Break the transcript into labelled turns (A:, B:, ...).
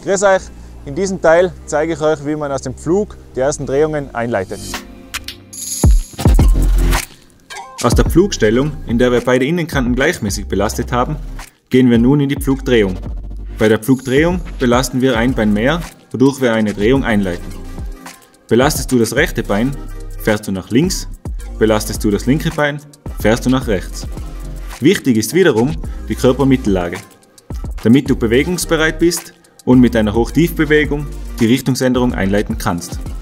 A: Grüß euch! In diesem Teil zeige ich euch, wie man aus dem Pflug die ersten Drehungen einleitet. Aus der Pflugstellung, in der wir beide Innenkanten gleichmäßig belastet haben, gehen wir nun in die Pflugdrehung. Bei der Pflugdrehung belasten wir ein Bein mehr, wodurch wir eine Drehung einleiten. Belastest du das rechte Bein, fährst du nach links, belastest du das linke Bein, fährst du nach rechts. Wichtig ist wiederum die Körpermittellage, damit du bewegungsbereit bist und mit einer Hoch-Tief-Bewegung die Richtungsänderung einleiten kannst.